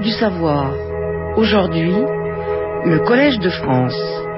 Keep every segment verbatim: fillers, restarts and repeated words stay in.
du savoir. Aujourd'hui, le Collège de France.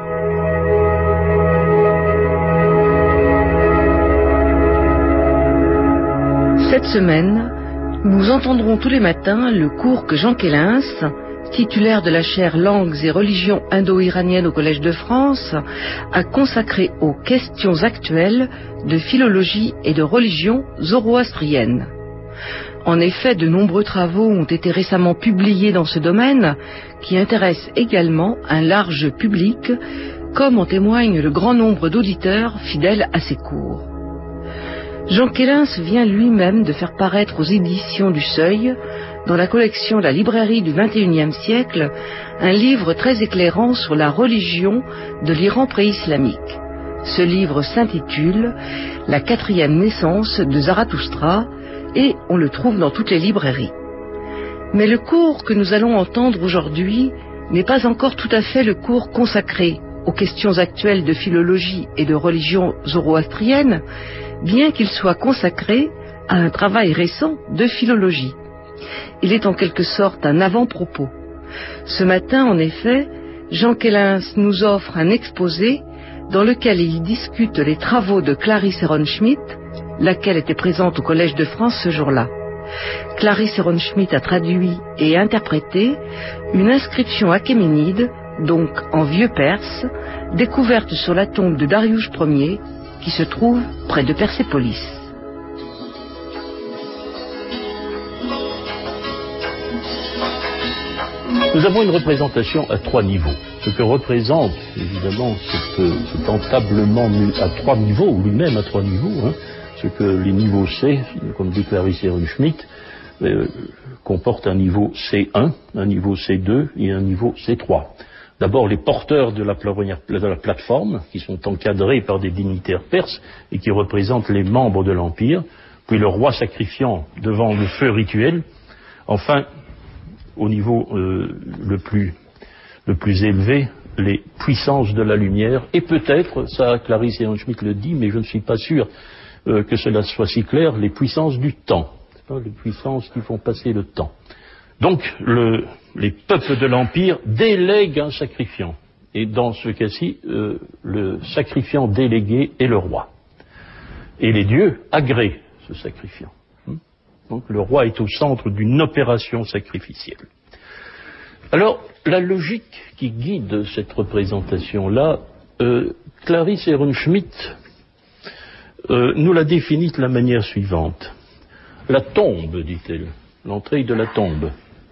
Cette semaine, nous entendrons tous les matins le cours que Jean Quélins, titulaire de la chaire Langues et religions indo-iraniennes au Collège de France, a consacré aux questions actuelles de philologie et de religion zoroastrienne. En effet, de nombreux travaux ont été récemment publiés dans ce domaine, qui intéresse également un large public, comme en témoigne le grand nombre d'auditeurs fidèles à ses cours. Jean Quélins vient lui-même de faire paraître aux éditions du Seuil, dans la collection La librairie du vingt et unième siècle, un livre très éclairant sur la religion de l'Iran pré-islamique. Ce livre s'intitule « La quatrième naissance de Zarathustra » et on le trouve dans toutes les librairies. Mais le cours que nous allons entendre aujourd'hui n'est pas encore tout à fait le cours consacré aux questions actuelles de philologie et de religion zoroastrienne, bien qu'il soit consacré à un travail récent de philologie. Il est en quelque sorte un avant-propos. Ce matin, en effet, Jean Quélins nous offre un exposé dans lequel il discute les travaux de Clarisse Heron-Schmitt, laquelle était présente au Collège de France ce jour-là. Clarisse Heron-Schmitt a traduit et interprété une inscription achéménide, donc en vieux perse, découverte sur la tombe de Darius Ier, qui se trouve près de Persépolis. Nous avons une représentation à trois niveaux. Ce que représente, évidemment, cet, cet entablement à trois niveaux, lui-même à trois niveaux, hein, ce que les niveaux C, comme dit Clarisse Heron-Schmitt, euh, comportent un niveau C un, un niveau C deux et un niveau C trois. D'abord, les porteurs de la, de la plateforme, qui sont encadrés par des dignitaires perses et qui représentent les membres de l'Empire, puis le roi sacrifiant devant le feu rituel. Enfin, au niveau euh, le, plus, le plus élevé, les puissances de la lumière, et peut-être, ça Clarisse Heron-Schmitt le dit, mais je ne suis pas sûr euh, que cela soit si clair, les puissances du temps, c'est pas les puissances qui font passer le temps. Donc, le, les peuples de l'Empire délèguent un sacrifiant. Et dans ce cas-ci, euh, le sacrifiant délégué est le roi. Et les dieux agréent ce sacrifiant. Donc, le roi est au centre d'une opération sacrificielle. Alors, la logique qui guide cette représentation-là, euh, Clarisse Heron-Schmitt euh, nous la définit de la manière suivante. La tombe, dit-elle, l'entrée de la tombe.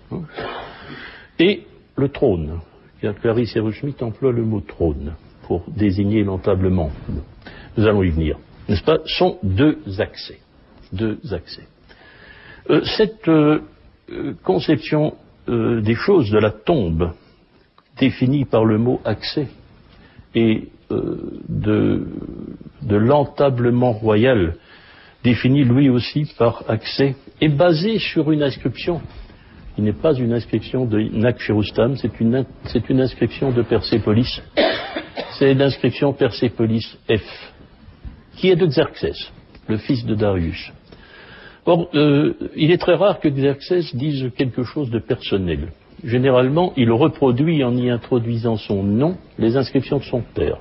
Et le trône. Clarisse Heron-Schmitt emploie le mot trône pour désigner l'entablement. Nous allons y venir. N'est-ce pas? Sont deux accès. Deux accès. Euh, cette euh, conception euh, des choses de la tombe, définie par le mot accès, et euh, de, de l'entablement royal, défini lui aussi par accès, est basée sur une inscription. Il n'est pas une inscription de Nakhcherustan, c'est une, c'est une inscription de Persépolis. C'est l'inscription Persépolis F, qui est de Xerxès, le fils de Darius. Or, euh, il est très rare que Xerxès dise quelque chose de personnel. Généralement, il reproduit, en y introduisant son nom, les inscriptions de son père.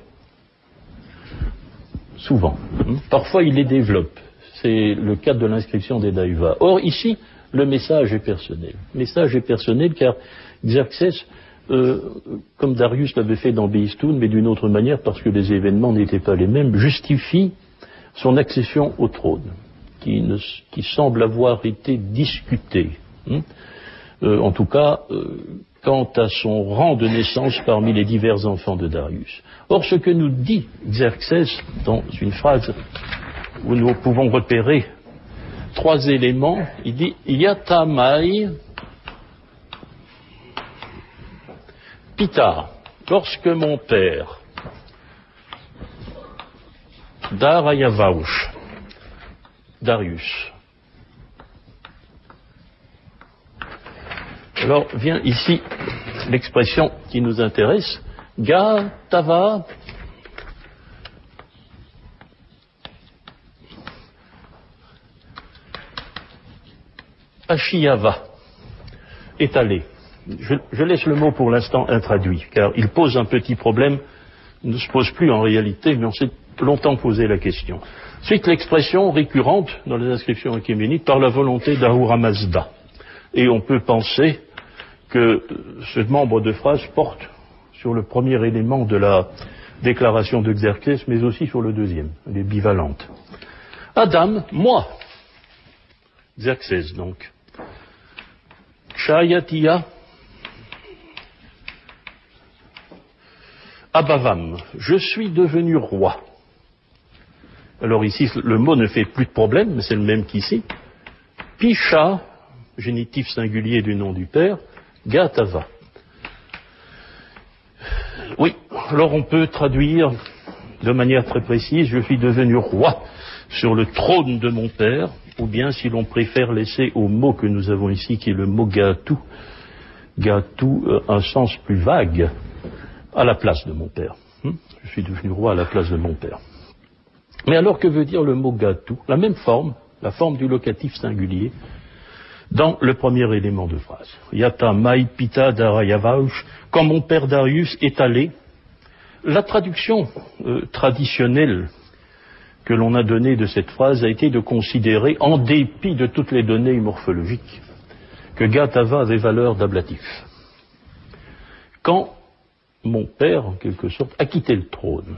Souvent. Parfois, il les développe. C'est le cas de l'inscription des Daïva. Or, ici, le message est personnel. Le message est personnel car Xerxès, euh, comme Darius l'avait fait dans Behistun, mais d'une autre manière, parce que les événements n'étaient pas les mêmes, justifie son accession au trône, qui, ne, qui semble avoir été discuté. Hein euh, en tout cas, euh, quant à son rang de naissance parmi les divers enfants de Darius. Or, ce que nous dit Xerxès dans une phrase où nous pouvons repérer trois éléments, il dit « Yatamai Pita » lorsque mon père, Darayavaush, Darius. Alors vient ici l'expression qui nous intéresse, Ga Tava Ashiyava, étalé. je, je laisse le mot pour l'instant intraduit, car il pose un petit problème, il ne se pose plus en réalité, mais on s'est longtemps posé la question. Ensuite, l'expression récurrente dans les inscriptions achéménides par la volonté d'Ahura Mazda. Et on peut penser que ce membre de phrase porte sur le premier élément de la déclaration de Xerxès, mais aussi sur le deuxième, elle est bivalente. Adam, moi, Xerxès donc. Kshayatia Abavam, je suis devenu roi. Alors ici, le mot ne fait plus de problème, mais c'est le même qu'ici. Pisha, génitif singulier du nom du père, Gatava. Oui, alors on peut traduire de manière très précise, je suis devenu roi sur le trône de mon père, ou bien si l'on préfère laisser au mot que nous avons ici, qui est le mot Gatou, Gatou, euh, un sens plus vague, à la place de mon père. Hum je suis devenu roi à la place de mon père. Mais alors que veut dire le mot Gatou? La même forme, la forme du locatif singulier, dans le premier élément de phrase. Yata Mai Pita Darayavaush, quand mon père Darius est allé. La traduction euh, traditionnelle que l'on a donnée de cette phrase a été de considérer, en dépit de toutes les données morphologiques, que Gatava avait valeur d'ablatif. Quand mon père, en quelque sorte, a quitté le trône,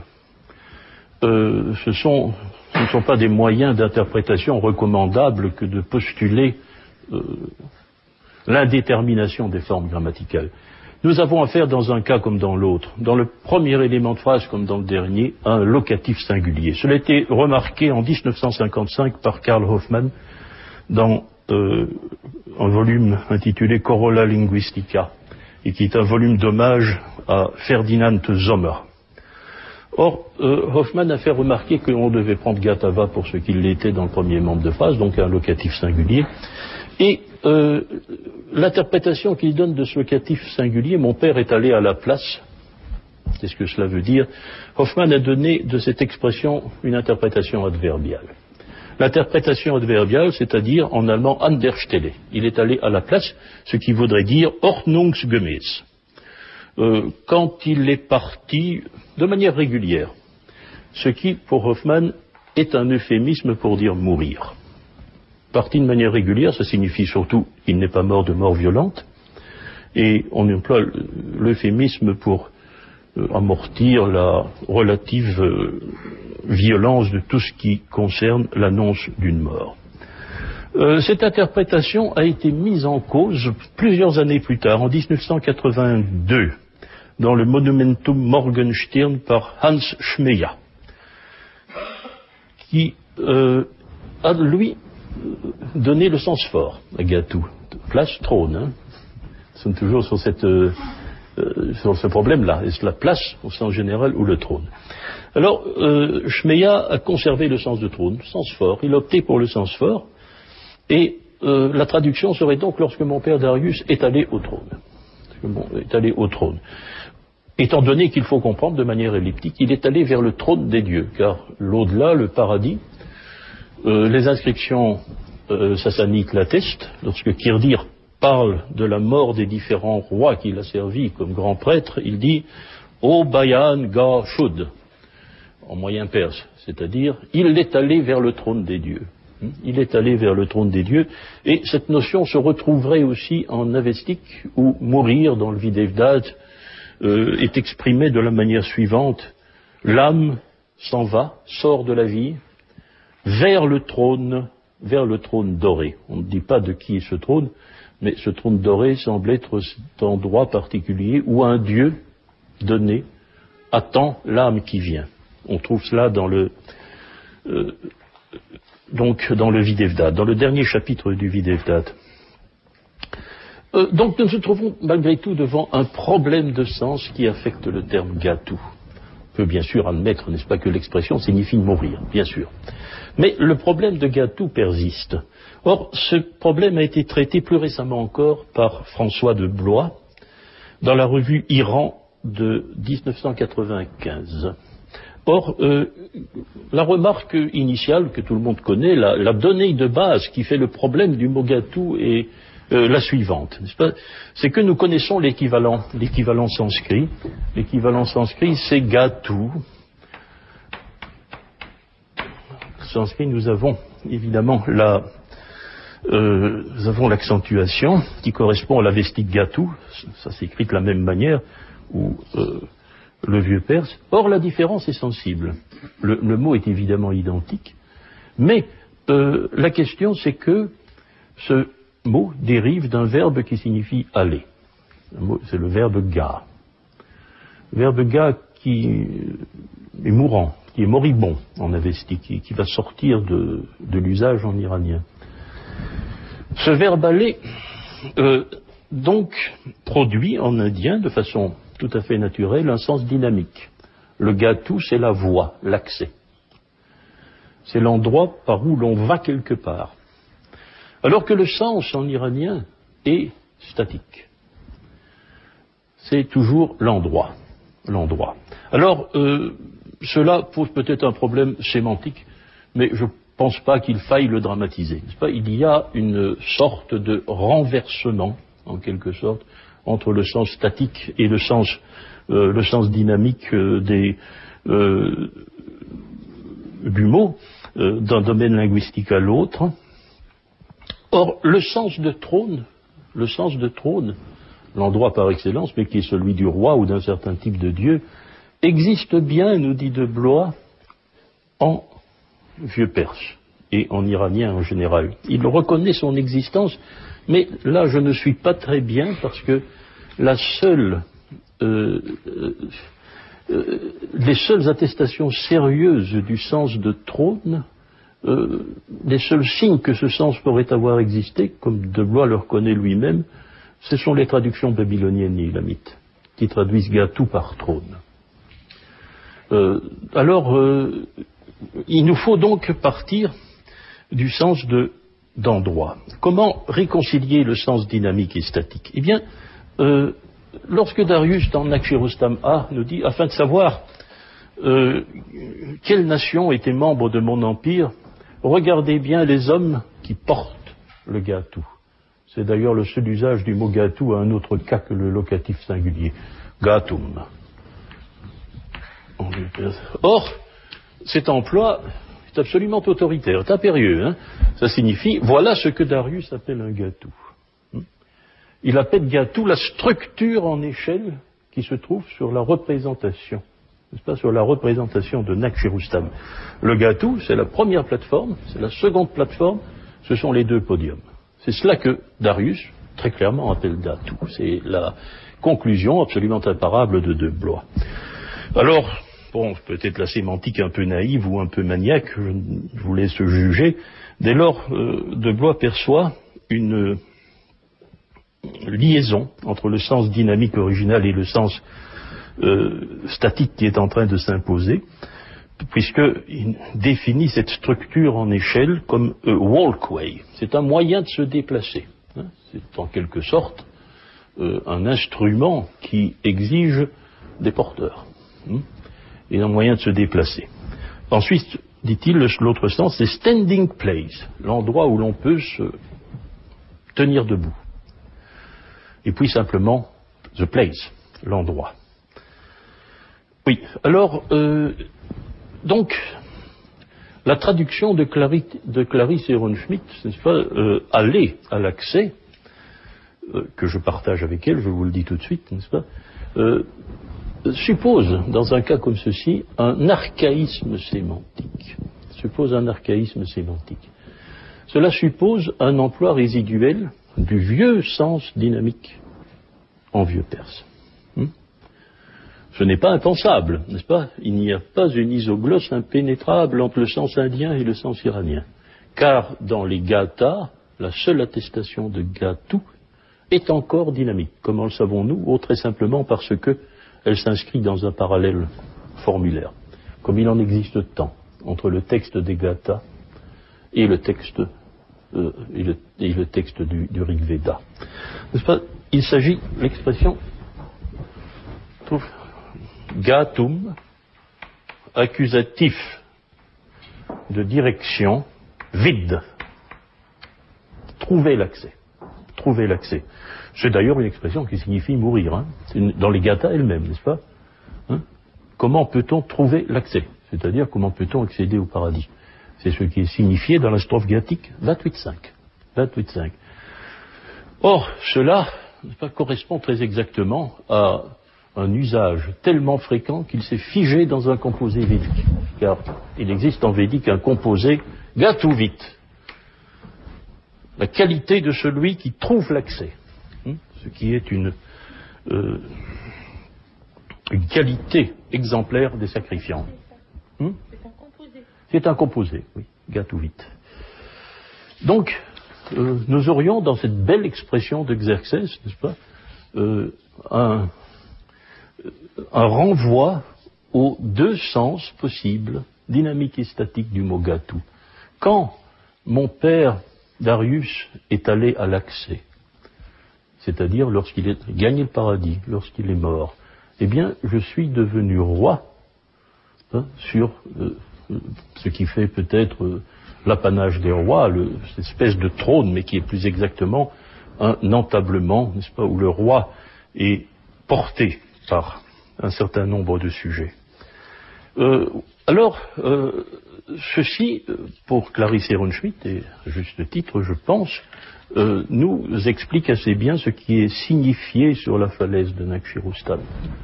euh, ce, sont, ce ne sont pas des moyens d'interprétation recommandables que de postuler euh, l'indétermination des formes grammaticales. Nous avons affaire dans un cas comme dans l'autre, dans le premier élément de phrase comme dans le dernier, à un locatif singulier. Cela a été remarqué en mille neuf cent cinquante-cinq par Karl Hoffmann dans euh, un volume intitulé Corolla Linguistica, et qui est un volume d'hommage à Ferdinand Sommer. Or, euh, Hoffmann a fait remarquer qu'on devait prendre Gatava pour ce qu'il l'était dans le premier membre de phrase, donc un locatif singulier, et euh, l'interprétation qu'il donne de ce locatif singulier, mon père est allé à la place, c'est ce que cela veut dire. Hoffmann a donné de cette expression une interprétation adverbiale. L'interprétation adverbiale, c'est-à-dire en allemand an der Stelle. Il est allé à la place, ce qui voudrait dire ordnungsgemäß. Euh, quand il est parti de manière régulière, ce qui, pour Hoffmann, est un euphémisme pour dire mourir. Parti de manière régulière, ça signifie surtout qu'il n'est pas mort de mort violente, et on emploie l'euphémisme pour euh, amortir la relative euh, violence de tout ce qui concerne l'annonce d'une mort. Euh, cette interprétation a été mise en cause plusieurs années plus tard, en mille neuf cent quatre-vingt-deux, dans le Monumentum Morgenstern par Hans Schmeya, qui euh, a, lui, donné le sens fort à Gatou. Place, trône. Hein. Nous sommes toujours sur, cette, euh, euh, sur ce problème-là. Est-ce la place au sens général ou le trône? Alors, euh, Schmeya a conservé le sens de trône, sens fort. Il a opté pour le sens fort. Et euh, la traduction serait donc lorsque mon père Darius est allé au trône. Bon, est allé au trône. Étant donné qu'il faut comprendre de manière elliptique, il est allé vers le trône des dieux, car l'au-delà, le paradis, euh, les inscriptions euh, sassanites l'attestent. Lorsque Kirdir parle de la mort des différents rois qu'il a servis comme grand prêtre, il dit « O Bayan Ga Shud » en moyen perse, c'est-à-dire il est allé vers le trône des dieux. Il est allé vers le trône des dieux, et cette notion se retrouverait aussi en avestique, où mourir dans le Videvdat euh, est exprimé de la manière suivante: l'âme s'en va, sort de la vie, vers le trône, vers le trône doré. On ne dit pas de qui est ce trône, mais ce trône doré semble être cet endroit particulier où un dieu donné attend l'âme qui vient. On trouve cela dans le euh, donc dans le Videvdat, dans le dernier chapitre du Videvdat. Euh, donc nous nous trouvons malgré tout devant un problème de sens qui affecte le terme Gatou. On peut bien sûr admettre, n'est-ce pas, que l'expression signifie mourir, bien sûr. Mais le problème de Gatou persiste. Or, ce problème a été traité plus récemment encore par François de Blois dans la revue Iran de mille neuf cent quatre-vingt-quinze. Or, euh, la remarque initiale que tout le monde connaît, la, la donnée de base qui fait le problème du mot Gatou est euh, la suivante, n'est-ce pas? C'est que nous connaissons l'équivalent, l'équivalent sanskrit. L'équivalent sanskrit, c'est gatu. Sanskrit, nous avons évidemment la, euh, nous avons l'accentuation qui correspond à la vestique gatu. Ça s'écrit de la même manière, ou euh, le vieux perse. Or, la différence est sensible. Le, le mot est évidemment identique, mais euh, la question, c'est que ce mot dérive d'un verbe qui signifie aller. C'est le verbe ga. Le verbe ga qui est mourant, qui est moribond en avesti, qui, qui va sortir de, de l'usage en iranien. Ce verbe aller, euh, donc, produit en indien, de façon tout à fait naturelle, un sens dynamique. Le gatu, c'est la voie, l'accès. C'est l'endroit par où l'on va quelque part. Alors que le sens en iranien est statique. C'est toujours l'endroit. L'endroit. Alors, euh, cela pose peut-être un problème sémantique, mais je ne pense pas qu'il faille le dramatiser. N'est-ce pas ? Il y a une sorte de renversement, en quelque sorte, entre le sens statique et le sens, euh, le sens dynamique euh, des, euh, du mot, euh, d'un domaine linguistique à l'autre. Or, le sens de trône, le sens de trône, l'endroit par excellence, mais qui est celui du roi ou d'un certain type de dieu, existe bien, nous dit de Blois, en vieux perse et en iranien en général. Il reconnaît son existence, mais là je ne suis pas très bien parce que la seule, euh, euh, les seules attestations sérieuses du sens de trône, euh, les seuls signes que ce sens pourrait avoir existé, comme de Blois le reconnaît lui-même, ce sont les traductions babyloniennes et ilamites, qui traduisent gatu par trône. Euh, alors, euh, il nous faut donc partir du sens de, d'endroit. Comment réconcilier le sens dynamique et statique ? Eh bien, euh, lorsque Darius, dans Nakhchirostam A, nous dit, afin de savoir euh, quelle nation était membre de mon empire, regardez bien les hommes qui portent le gatu. C'est d'ailleurs le seul usage du mot gatu à un autre cas que le locatif singulier. Gatum. Or, cet emploi est absolument autoritaire, est impérieux. Hein. Ça signifie, voilà ce que Darius appelle un gatu. Il appelle gatu la structure en échelle qui se trouve sur la représentation, n'est-ce pas, sur la représentation de Nakhchirostam. Le gatu, c'est la première plateforme, c'est la seconde plateforme, ce sont les deux podiums. C'est cela que Darius, très clairement, appelle gatu. C'est la conclusion absolument imparable de De Blois. Alors, bon, peut-être la sémantique un peu naïve ou un peu maniaque, je vous laisse juger. Dès lors, euh, De Blois perçoit une liaison entre le sens dynamique original et le sens euh, statique qui est en train de s'imposer, puisqu'il définit cette structure en échelle comme a walkway. C'est un moyen de se déplacer. Hein. C'est en quelque sorte euh, un instrument qui exige des porteurs. Hein. Et un moyen de se déplacer. Ensuite, dit-il, l'autre sens, c'est standing place, l'endroit où l'on peut se tenir debout. Et puis simplement, the place, l'endroit. Oui, alors, euh, donc, la traduction de, Clary, de Clarisse Ehrenschmidt, n'est-ce pas, euh, aller à l'accès, euh, que je partage avec elle, je vous le dis tout de suite, n'est-ce pas, euh, suppose, dans un cas comme ceci, un archaïsme sémantique. Suppose un archaïsme sémantique. Cela suppose un emploi résiduel du vieux sens dynamique en vieux perse. Hmm? Ce n'est pas impensable, n'est-ce pas ? Il n'y a pas une isoglosse impénétrable entre le sens indien et le sens iranien. Car dans les gathas, la seule attestation de gatu est encore dynamique. Comment le savons-nous ? Oh, très simplement parce que elle s'inscrit dans un parallèle formulaire, comme il en existe tant entre le texte des gathas et le texte, euh, et le, et le texte du, du Rig Veda. N'est-ce pas ? Il s'agit, l'expression, trouve, gatum, accusatif de direction, vide. Trouver l'accès. trouver l'accès. C'est d'ailleurs une expression qui signifie mourir, hein, dans les Gathas elles-mêmes, n'est-ce pas, hein? Comment peut-on trouver l'accès? C'est-à-dire comment peut-on accéder au paradis? C'est ce qui est signifié dans la strophe gathique vingt-huit cinq. vingt-huit cinq. Or, cela pas, correspond très exactement à un usage tellement fréquent qu'il s'est figé dans un composé védique. Car il existe en védique un composé gatuvit, la qualité de celui qui trouve l'accès, ce qui est une, euh, une qualité exemplaire des sacrifiants. Hmm? C'est un composé. C'est un composé, oui, gatuvit. Donc, euh, nous aurions dans cette belle expression d'Exercès, n'est-ce pas, euh, un, un renvoi aux deux sens possibles, dynamique et statique du mot gatu. Quand mon père Darius est allé à l'accès, c'est-à-dire lorsqu'il a gagné le paradis, lorsqu'il est mort, eh bien, je suis devenu roi, hein, sur euh, ce qui fait peut-être euh, l'apanage des rois, le, cette espèce de trône, mais qui est plus exactement un entablement, n'est-ce pas, où le roi est porté par un certain nombre de sujets. Euh, alors, euh, ceci, pour Clarisse Ehrenschmidt, et à juste titre, je pense, euh, nous explique assez bien ce qui est signifié sur la falaise de Nakshirustan.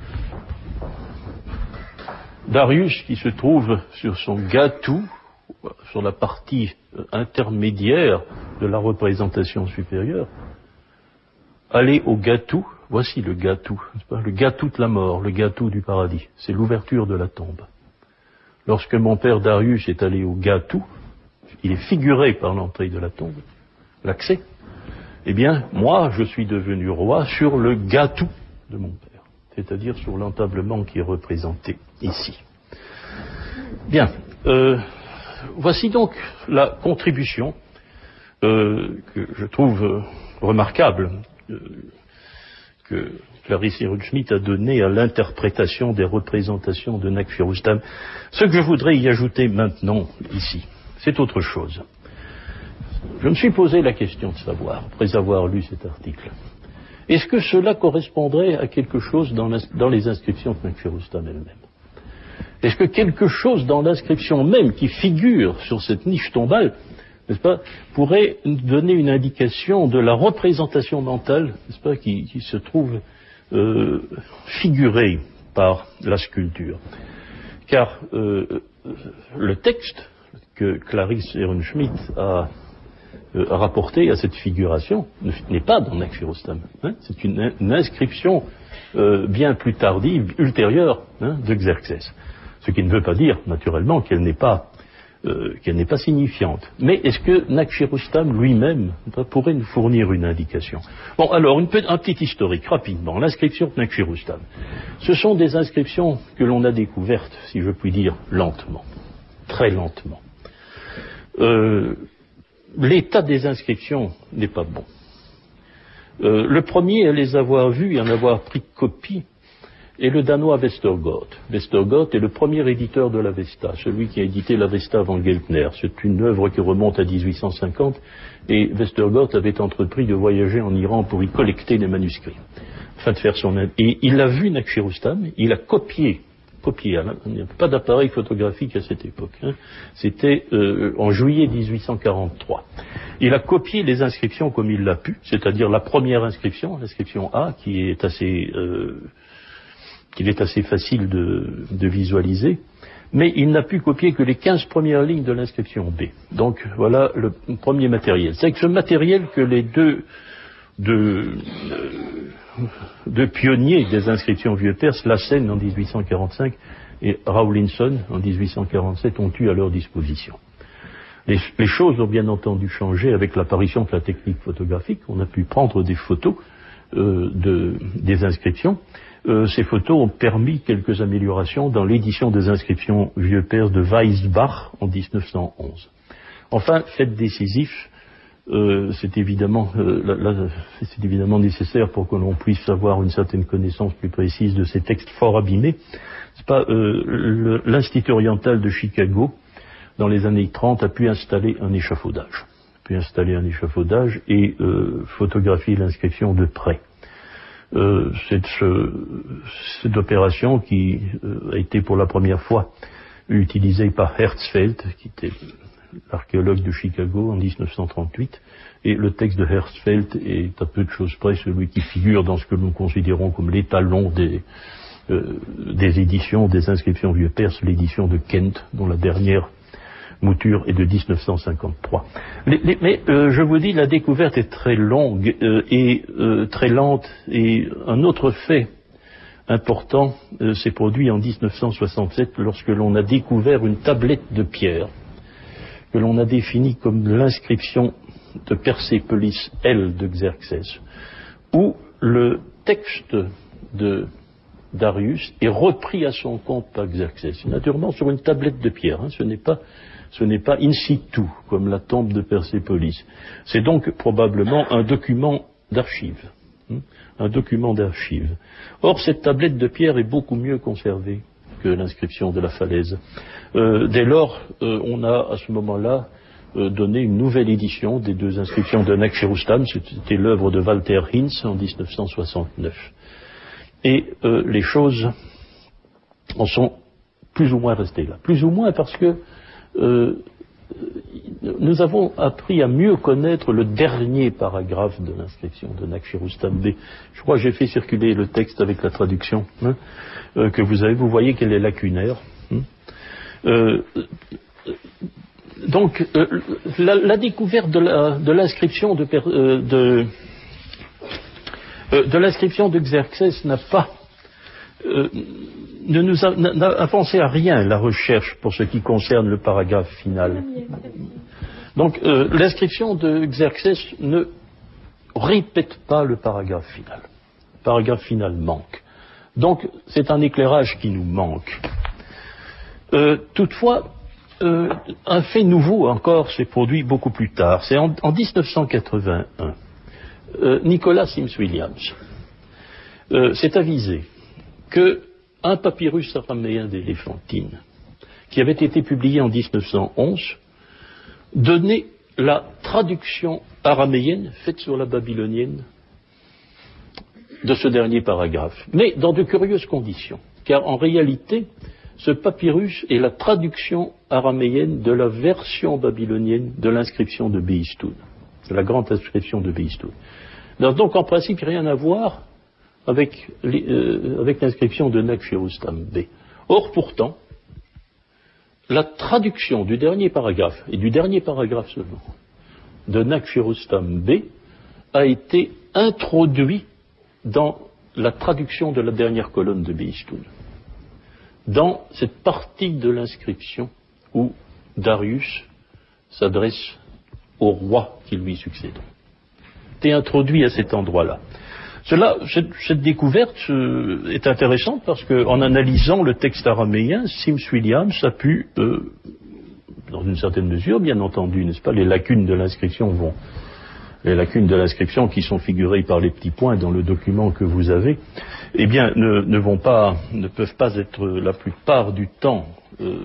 Darius, qui se trouve sur son gatu, sur la partie intermédiaire de la représentation supérieure, aller au gatu, voici le gatu, le gatu de la mort, le gatu du paradis, c'est l'ouverture de la tombe. Lorsque mon père Darius est allé au gatu, il est figuré par l'entrée de la tombe, l'accès, eh bien, moi, je suis devenu roi sur le gatu de mon père, c'est-à-dire sur l'entablement qui est représenté ici. Bien, euh, voici donc la contribution euh, que je trouve euh, remarquable euh, que Clarisse Ehrenschmidt a donnée à l'interprétation des représentations de Nakshirustam. Ce que je voudrais y ajouter maintenant, ici, c'est autre chose. Je me suis posé la question de savoir, après avoir lu cet article, est-ce que cela correspondrait à quelque chose dans, dans les inscriptions de Nakshirustam elle-même? Est-ce que quelque chose dans l'inscription même qui figure sur cette niche tombale, n'est-ce pas, pourrait donner une indication de la représentation mentale, n'est-ce pas, qui, qui se trouve euh, figurée par la sculpture? Car euh, le texte que Clarisse Ehrenschmidt a, euh, a rapporté à cette figuration n'est pas dans Nakshirustam. Hein, c'est une, une inscription euh, bien plus tardive, ultérieure, hein, d'Exercès. Ce qui ne veut pas dire, naturellement, qu'elle n'est pas, euh, qu'elle n'est pas signifiante. Mais est-ce que Nakshirustam lui-même pourrait nous fournir une indication? Bon, alors, une, un petit historique, rapidement. L'inscription de Nakshirustam. Ce sont des inscriptions que l'on a découvertes, si je puis dire, lentement. Très lentement. Euh, l'état des inscriptions n'est pas bon. Euh, le premier à les avoir vues et en avoir pris copie, et le Danois Vestergaard. Vestergaard est le premier éditeur de l'Avesta, celui qui a édité l'Avesta avant Geltner. C'est une œuvre qui remonte à dix-huit cent cinquante, et Vestergaard avait entrepris de voyager en Iran pour y collecter les manuscrits, afin de faire son... Et il a vu Nakshirustam, il a copié, copié, il n'y a pas d'appareil photographique à cette époque, hein. C'était euh, en juillet dix-huit cent quarante-trois. Il a copié les inscriptions comme il l'a pu, c'est-à-dire la première inscription, l'inscription A, qui est assez... Euh, qu'il est assez facile de, de visualiser, mais il n'a pu copier que les quinze premières lignes de l'inscription B. Donc voilà le premier matériel. C'est avec ce matériel que les deux, deux, deux pionniers des inscriptions vieux perses, Lassen en dix-huit cent quarante-cinq et Rawlinson en dix-huit cent quarante-sept, ont eu à leur disposition. Les, les choses ont bien entendu changé avec l'apparition de la technique photographique. On a pu prendre des photos euh, de, des inscriptions. Euh, ces photos ont permis quelques améliorations dans l'édition des inscriptions vieux perses de Weisbach en dix-neuf cent onze. Enfin, fait décisif, euh, c'est évidemment, euh, la, la, c'est évidemment nécessaire pour que l'on puisse avoir une certaine connaissance plus précise de ces textes fort abîmés. C'est pas euh, l'Institut oriental de Chicago, dans les années trente, a pu installer un échafaudage. puis installer un échafaudage et euh, photographier l'inscription de près. Euh, cette, ce, cette opération qui euh, a été pour la première fois utilisée par Herzfeld, qui était l'archéologue de Chicago en dix-neuf cent trente-huit, et le texte de Herzfeld est à peu de choses près celui qui figure dans ce que nous considérons comme l'étalon des, euh, des éditions, des inscriptions vieux perses, l'édition de Kent, dont la dernière mouture est de dix-neuf cent cinquante-trois. Les, les, mais euh, je vous dis, la découverte est très longue euh, et euh, très lente, et un autre fait important euh, s'est produit en dix-neuf cent soixante-sept lorsque l'on a découvert une tablette de pierre que l'on a définie comme l'inscription de Persépolis L de Xerxès, où le texte de Darius est repris à son compte par Xerxès, naturellement sur une tablette de pierre, hein, ce n'est pas ce n'est pas in situ comme la tombe de Persépolis. C'est donc probablement un document d'archives, hein, un document d'archives. Or, cette tablette de pierre est beaucoup mieux conservée que l'inscription de la falaise. Euh, dès lors, euh, on a à ce moment-là euh, donné une nouvelle édition des deux inscriptions de Nakhcherustan. C'était l'œuvre de Walter Hinz en dix-neuf cent soixante-neuf. Et euh, les choses en sont plus ou moins restées là. Plus ou moins parce que euh, nous avons appris à mieux connaître le dernier paragraphe de l'inscription de Nakhcherustan B. Je crois que j'ai fait circuler le texte avec la traduction hein, euh, que vous avez. Vous voyez qu'elle est lacunaire. Hein. Euh, donc, euh, la, la découverte de, la, de l'inscription de, euh, de, euh, de l'inscription de Xerxès n'a pas euh, ne nous a, n'a avancé à rien la recherche pour ce qui concerne le paragraphe final. Donc, euh, l'inscription de Xerxès ne répète pas le paragraphe final. Le paragraphe final manque. Donc, c'est un éclairage qui nous manque. Euh, toutefois, euh, un fait nouveau encore s'est produit beaucoup plus tard. C'est en, en dix-neuf cent quatre-vingt-un. Euh, Nicolas Sims Williams euh, s'est avisé qu'un papyrus araméen d'Éléphantine, qui avait été publié en dix-neuf cent onze, donnait la traduction araméenne faite sur la babylonienne de ce dernier paragraphe, mais dans de curieuses conditions, car en réalité, ce papyrus est la traduction araméenne de la version babylonienne de l'inscription de Behistoun, de la grande inscription de Behistoun. Donc en principe, rien à voir avec, euh, avec l'inscription de Nakhcherustan B. Or pourtant, la traduction du dernier paragraphe, et du dernier paragraphe seulement, de Nakhcherustan B a été introduit dans la traduction de la dernière colonne de Behistoun, dans cette partie de l'inscription où Darius s'adresse au roi qui lui succède. C'est introduit à cet endroit-là. Cela, cette, cette découverte euh, est intéressante parce qu'en analysant le texte araméen, Sims Williams a pu, euh, dans une certaine mesure, bien entendu, n'est-ce pas, les lacunes de l'inscription vont, les lacunes de l'inscription qui sont figurées par les petits points dans le document que vous avez, eh bien, ne, ne vont pas, ne peuvent pas être la plupart du temps, euh,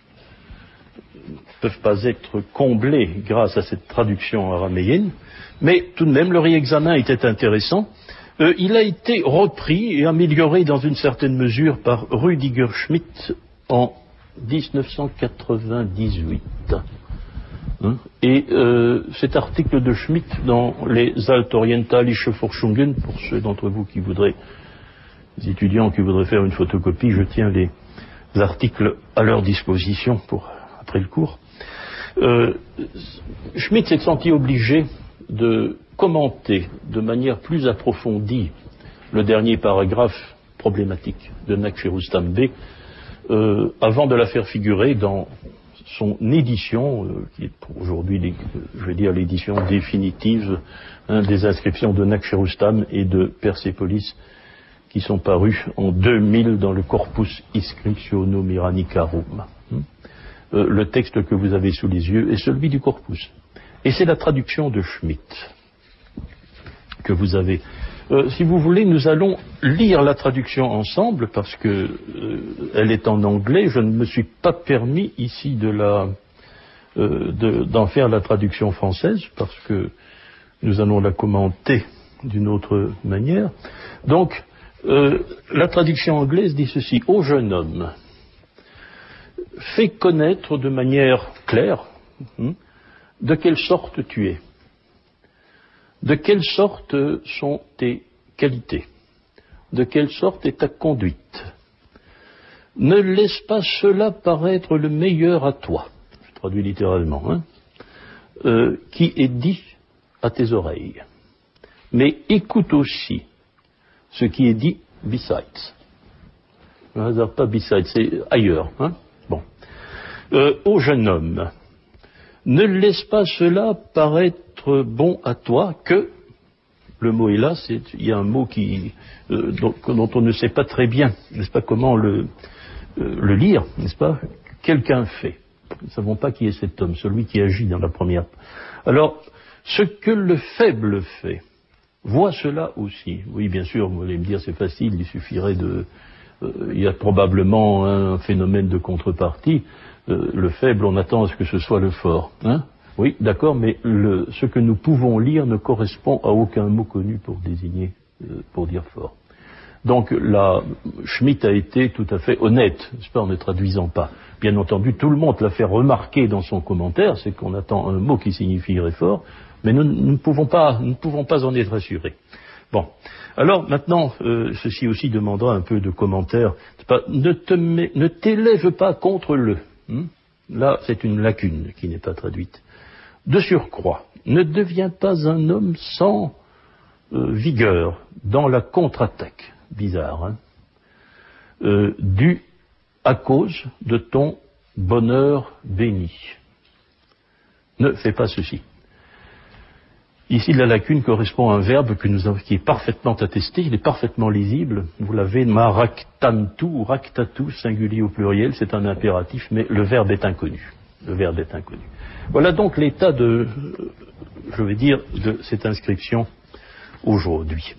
peuvent pas être comblées grâce à cette traduction araméenne, mais tout de même, le réexamen était intéressant. Euh, il a été repris et amélioré dans une certaine mesure par Rüdiger Schmidt en dix-neuf cent quatre-vingt-dix-huit. Hein et euh, cet article de Schmidt dans les Altorientalische Forschungen, pour ceux d'entre vous qui voudraient, les étudiants qui voudraient faire une photocopie, je tiens les articles à leur disposition pour après le cours. Euh, Schmidt s'est senti obligé de commenter de manière plus approfondie le dernier paragraphe problématique de Nakhcherustan B euh, avant de la faire figurer dans son édition, euh, qui est aujourd'hui, je vais dire, l'édition définitive hein, des inscriptions de Nakhcherustan et de Persépolis qui sont parus en deux mille dans le Corpus Inscriptionum Iranicarum. Euh, le texte que vous avez sous les yeux est celui du Corpus. Et c'est la traduction de Schmidt que vous avez. Euh, si vous voulez, nous allons lire la traduction ensemble parce que euh, elle est en anglais. Je ne me suis pas permis ici de la euh, de, d'en faire la traduction française, parce que nous allons la commenter d'une autre manière. Donc, euh, la traduction anglaise dit ceci: ô jeune homme, fais connaître de manière claire hein, de quelle sorte tu es, de quelle sorte sont tes qualités, de quelle sorte est ta conduite. Ne laisse pas cela paraître le meilleur à toi, je traduis littéralement, hein, euh, qui est dit à tes oreilles. Mais écoute aussi ce qui est dit besides. Je ne hasard pas besides, c'est ailleurs. Hein. Bon. Euh, ô jeune homme, ne laisse pas cela paraître bon à toi que, le mot est là, c'est, il y a un mot qui, euh, dont, dont on ne sait pas très bien, n'est-ce pas, comment le, euh, le lire, n'est-ce pas, quelqu'un fait. Nous ne savons pas qui est cet homme, celui qui agit dans la première. Alors, ce que le faible fait, vois cela aussi. Oui, bien sûr, vous allez me dire, c'est facile, il suffirait de... Euh, il y a probablement un phénomène de contrepartie. Euh, le faible, on attend à ce que ce soit le fort. Hein? Oui, d'accord, mais le, ce que nous pouvons lire ne correspond à aucun mot connu pour désigner, euh, pour dire fort. Donc, là, Schmitt a été tout à fait honnête, n'est-ce pas, en ne traduisant pas. Bien entendu, tout le monde l'a fait remarquer dans son commentaire, c'est qu'on attend un mot qui signifierait fort, mais nous, nous ne pouvons pas, nous ne pouvons pas en être assurés. Bon. Alors, maintenant, euh, ceci aussi demandera un peu de commentaire. Pas, ne, te mets, ne t'élève pas contre le. Hein? Là, c'est une lacune qui n'est pas traduite. De surcroît, ne deviens pas un homme sans euh, vigueur dans la contre-attaque. Bizarre, hein, euh, dû à cause de ton bonheur béni. Ne fais pas ceci. Ici, la lacune correspond à un verbe que nous avons, qui est parfaitement attesté, il est parfaitement lisible. Vous l'avez, ma raktantu, ou raktatu, singulier au pluriel, c'est un impératif, mais le verbe est inconnu. Le verbe est inconnu. Voilà donc l'état de, je vais dire, de cette inscription aujourd'hui.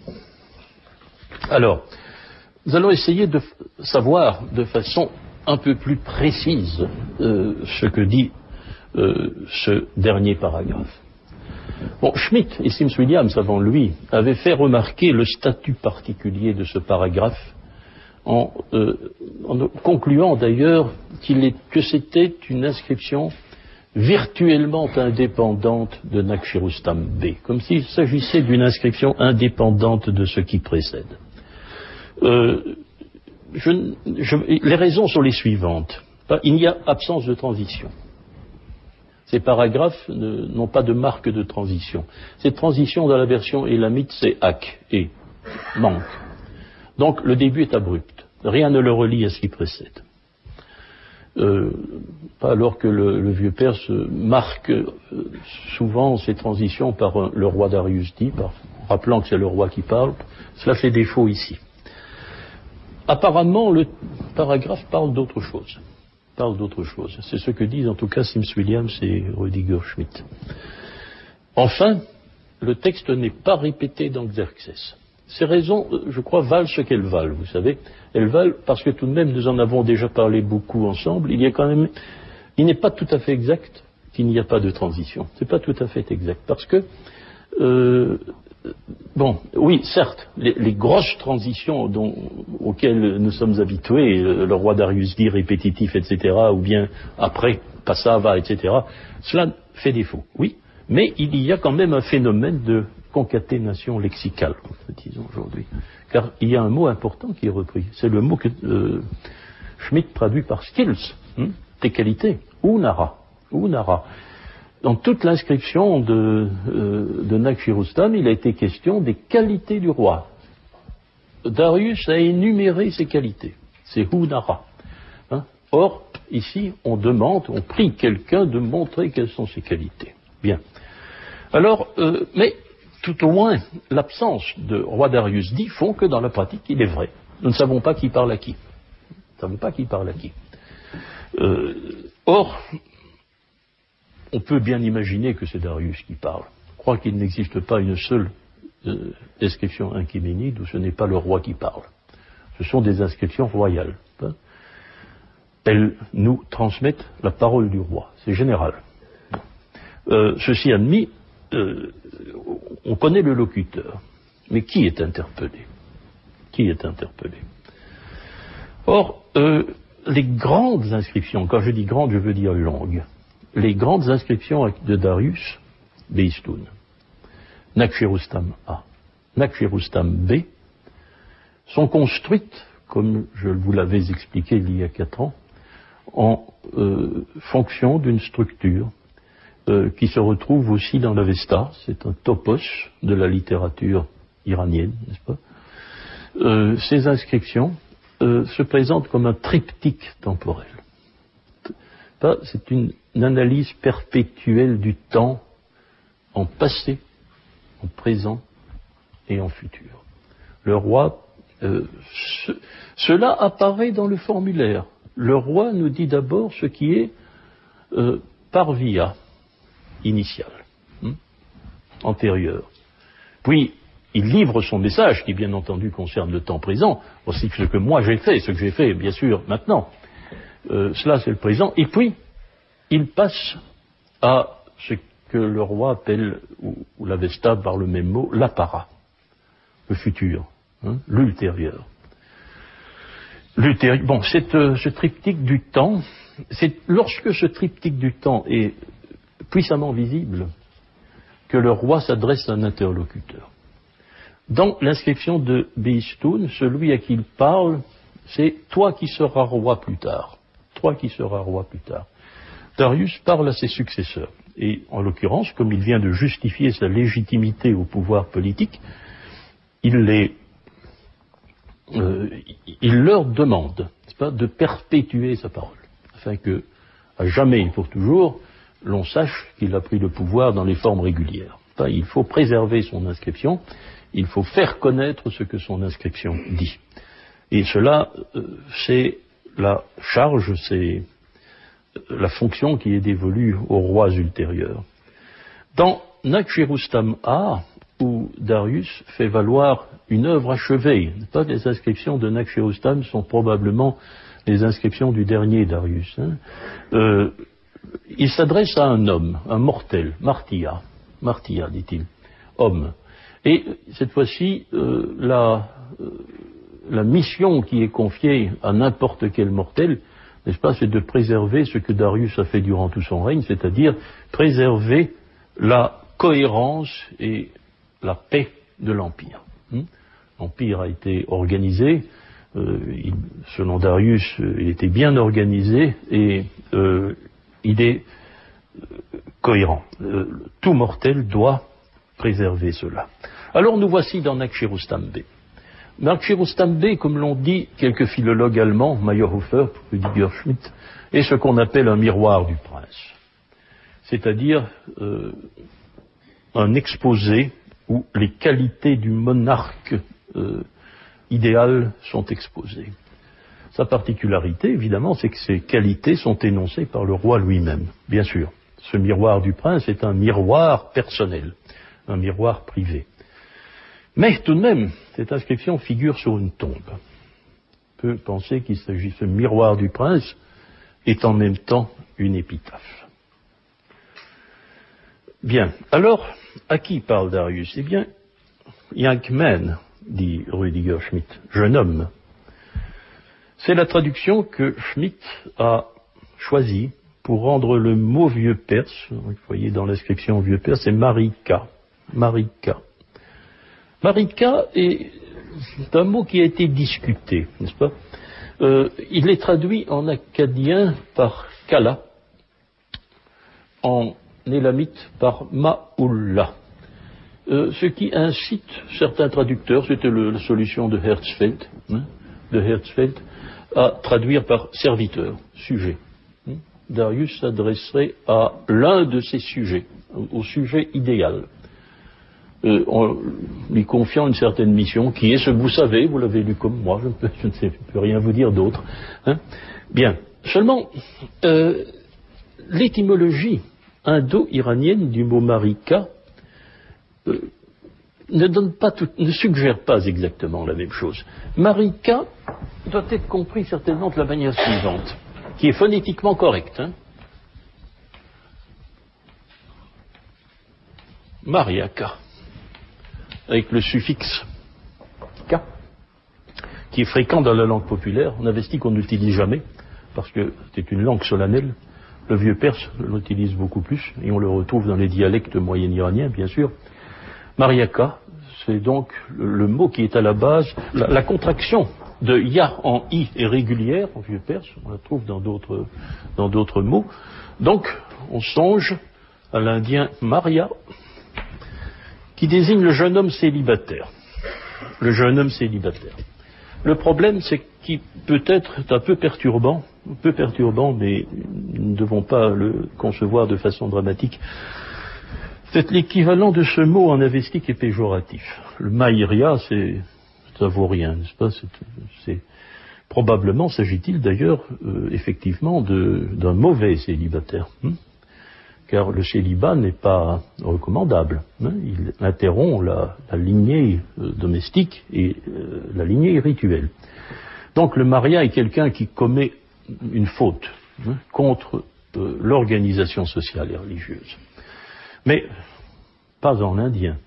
Alors, nous allons essayer de savoir de façon un peu plus précise euh, ce que dit euh, ce dernier paragraphe. Bon, Schmitt et Sims Williams, avant lui, avaient fait remarquer le statut particulier de ce paragraphe en, euh, en concluant d'ailleurs qu'il est, que c'était une inscription virtuellement indépendante de Naqshirustam B, comme s'il s'agissait d'une inscription indépendante de ce qui précède. Euh, je, je, les raisons sont les suivantes. Il y a absence de transition. Ces paragraphes ne, n'ont pas de marque de transition. Cette transition dans la version élamite, c'est ak, et, manque. Donc le début est abrupt. Rien ne le relie à ce qui précède. Euh, pas alors que le, le vieux perse marque euh, souvent ces transitions par un, le roi Darius dit, par, rappelant que c'est le roi qui parle. Cela fait défaut ici. Apparemment, le paragraphe parle d'autre chose. Parle d'autre chose. C'est ce que disent en tout cas Sims Williams et Rüdiger Schmitt. Enfin, le texte n'est pas répété dans Xerxes. Ces raisons, je crois, valent ce qu'elles valent, vous savez. Elles valent parce que tout de même, nous en avons déjà parlé beaucoup ensemble. Il y a quand même, il n'est pas tout à fait exact qu'il n'y a pas de transition. C'est pas tout à fait exact parce que, euh, bon, oui, certes, les, les grosses transitions dont, auxquelles nous sommes habitués, le, le roi Darius dit répétitif, et cetera, ou bien après, passava, et cetera, cela fait défaut, oui, mais il y a quand même un phénomène de concaténation lexicale, disons aujourd'hui, car il y a un mot important qui est repris, c'est le mot que euh, Schmitt traduit par skills, hein, tes qualités, unara, unara. Dans toute l'inscription de, euh, de Naqshirustam, il a été question des qualités du roi. Darius a énuméré ses qualités. C'est Hunara. Hein? Or, ici, on demande, on prie quelqu'un de montrer quelles sont ses qualités. Bien. Alors, euh, mais tout au moins, l'absence de roi Darius dit font que dans la pratique, il est vrai. Nous ne savons pas qui parle à qui. Nous ne savons pas qui parle à qui. Euh, or, on peut bien imaginer que c'est Darius qui parle. Je crois qu'il n'existe pas une seule euh, inscription inchyménide où ce n'est pas le roi qui parle. Ce sont des inscriptions royales. Hein. Elles nous transmettent la parole du roi. C'est général. Euh, ceci admis, euh, on connaît le locuteur. Mais qui est interpellé? Qui est interpellé? Or, euh, les grandes inscriptions, quand je dis grandes, je veux dire longues, les grandes inscriptions de Darius, Behistun, Nakhcherustam A, Nakhcherustam B, sont construites, comme je vous l'avais expliqué il y a quatre ans, en euh, fonction d'une structure euh, qui se retrouve aussi dans l'Avesta. C'est un topos de la littérature iranienne, n'est-ce pas? Euh, ces inscriptions euh, se présentent comme un triptyque temporel. C'est une, une analyse perpétuelle du temps en passé, en présent et en futur. Le roi, euh, ce, cela apparaît dans le formulaire. Le roi nous dit d'abord ce qui est euh, parvia, initial, hein, antérieur. Puis, il livre son message, qui bien entendu concerne le temps présent, aussi que ce que moi j'ai fait, ce que j'ai fait bien sûr maintenant. Euh, cela c'est le présent. Et puis, il passe à ce que le roi appelle, ou, ou l'Avesta par le même mot, l'appara, le futur, hein, l'ultérieur. L'ultérieur. Bon, cette, euh, ce triptyque du temps, c'est lorsque ce triptyque du temps est puissamment visible que le roi s'adresse à un interlocuteur. Dans l'inscription de Behistun, celui à qui il parle, c'est « toi qui seras roi plus tard ». Toi qui seras roi plus tard. Darius parle à ses successeurs. Et en l'occurrence, comme il vient de justifier sa légitimité au pouvoir politique, il, les, euh, il leur demande, n'est-ce pas, de perpétuer sa parole, afin que, à jamais et pour toujours, l'on sache qu'il a pris le pouvoir dans les formes régulières. Enfin, il faut préserver son inscription, il faut faire connaître ce que son inscription dit. Et cela, euh, c'est la charge, c'est la fonction qui est dévolue aux rois ultérieurs. Dans Nakhcherustam A, où Darius fait valoir une œuvre achevée, pas les inscriptions de Nakhcherustam sont probablement les inscriptions du dernier Darius, hein, euh, il s'adresse à un homme, un mortel, Martia, Martia, dit-il, homme. Et cette fois-ci, euh, la, euh, la mission qui est confiée à n'importe quel mortel, n'est-ce pas, c'est de préserver ce que Darius a fait durant tout son règne, c'est-à-dire préserver la cohérence et la paix de l'Empire. L'Empire a été organisé, euh, il, selon Darius, il était bien organisé et euh, il est euh, cohérent. Euh, tout mortel doit préserver cela. Alors nous voici dans Nakhcherustam B. Nakhcherustam B, comme l'ont dit quelques philologues allemands, Meyerhofer, Rüdiger Schmidt, est ce qu'on appelle un miroir du prince. C'est-à-dire euh, un exposé où les qualités du monarque euh, idéal sont exposées. Sa particularité, évidemment, c'est que ces qualités sont énoncées par le roi lui-même, bien sûr. Ce miroir du prince est un miroir personnel, un miroir privé. Mais tout de même, cette inscription figure sur une tombe. On peut penser qu'il s'agit, ce miroir du prince est en même temps une épitaphe. Bien, alors, à qui parle Darius? Eh bien, young man, dit Rüdiger Schmidt, jeune homme. C'est la traduction que Schmidt a choisie pour rendre le mot vieux perse, vous voyez dans l'inscription vieux perse, c'est Marika. Marika. Marika est un mot qui a été discuté, n'est-ce pas? Euh, il est traduit en akkadien par Kala, en élamite par Ma'ulla. Euh, ce qui incite certains traducteurs, c'était le, la solution de Herzfeld, hein, de Herzfeld, à traduire par serviteur, sujet. Hein. Darius s'adresserait à l'un de ses sujets, au sujet idéal. Euh, en lui confiant une certaine mission, qui est ce que vous savez, vous l'avez lu comme moi, je ne peux, je ne sais, je peux rien vous dire d'autre. Hein. Bien, seulement, euh, l'étymologie indo-iranienne du mot marika euh, ne donne pas tout, ne suggère pas exactement la même chose. Marika doit être compris certainement de la manière suivante, qui est phonétiquement correcte. Hein. Mariaka, avec le suffixe ka, qui est fréquent dans la langue populaire. En avestique, on n'utilise jamais, parce que c'est une langue solennelle. Le vieux perse l'utilise beaucoup plus, et on le retrouve dans les dialectes moyen-iraniens, bien sûr. Mariaka, c'est donc le mot qui est à la base, la, la contraction de ya en i est régulière en vieux perse, on la trouve dans d'autres dans d'autres mots. Donc, on songe à l'indien Maria, qui désigne le jeune homme célibataire. Le jeune homme célibataire. Le problème, c'est qu'il peut être un peu perturbant, un peu perturbant, mais nous ne devons pas le concevoir de façon dramatique. C'est l'équivalent de ce mot en avestique et péjoratif. Le maïria, c'est, ça vaut rien, n'est-ce pas? C'est, c'est, probablement s'agit-il d'ailleurs, euh, effectivement, de, d'un mauvais célibataire. Hein, car le célibat n'est pas recommandable. Hein, il interrompt la, la lignée euh, domestique et euh, la lignée rituelle. Donc le maria est quelqu'un qui commet une faute hein, contre euh, l'organisation sociale et religieuse. Mais pas en indien.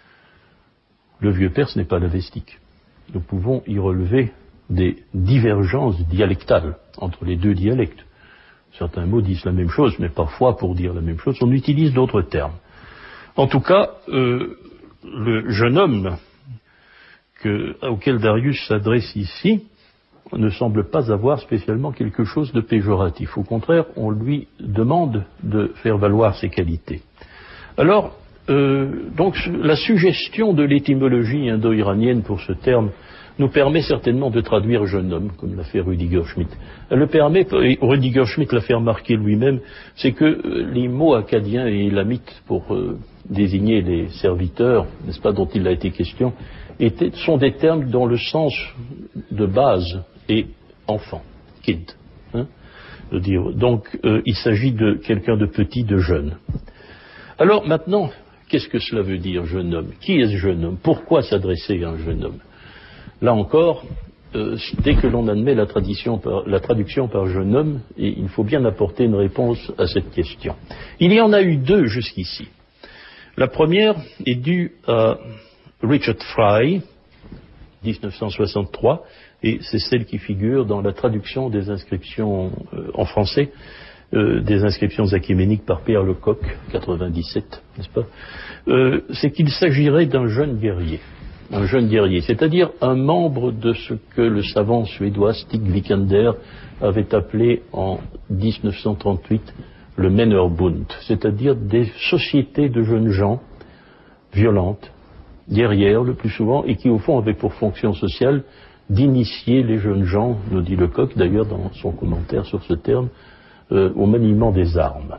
Le vieux perse n'est pas l'avestique. Nous pouvons y relever des divergences dialectales entre les deux dialectes. Certains mots disent la même chose, mais parfois, pour dire la même chose, on utilise d'autres termes. En tout cas, euh, le jeune homme que, auquel Darius s'adresse ici ne semble pas avoir spécialement quelque chose de péjoratif. Au contraire, on lui demande de faire valoir ses qualités. Alors, euh, donc, la suggestion de l'étymologie indo-iranienne pour ce terme nous permet certainement de traduire jeune homme, comme l'a fait Rüdiger Schmidt. Elle le permet, et Rüdiger Schmidt l'a fait remarquer lui-même, c'est que les mots acadiens et élamites pour euh, désigner les serviteurs, n'est-ce pas, dont il a été question, étaient, sont des termes dont le sens de base est enfant, kid. Hein, de dire. Donc, euh, il s'agit de quelqu'un de petit, de jeune. Alors maintenant, qu'est-ce que cela veut dire, jeune homme? Qui est ce jeune homme? Pourquoi s'adresser à un jeune homme? Là encore, euh, dès que l'on admet la, tradition par, la traduction par jeune homme, et il faut bien apporter une réponse à cette question. Il y en a eu deux jusqu'ici. La première est due à Richard Fry, dix-neuf cent soixante-trois, et c'est celle qui figure dans la traduction des inscriptions euh, en français, euh, des inscriptions achéméniques par Pierre Lecoq, quatre-vingt-dix-sept, n'est-ce pas? euh, C'est qu'il s'agirait d'un jeune guerrier. Un jeune guerrier, c'est-à-dire un membre de ce que le savant suédois Stig Vikander avait appelé en dix-neuf cent trente-huit le Männerbund, c'est-à-dire des sociétés de jeunes gens violentes, guerrières le plus souvent, et qui au fond avaient pour fonction sociale d'initier les jeunes gens, nous dit Lecoq d'ailleurs dans son commentaire sur ce terme, euh, au maniement des armes.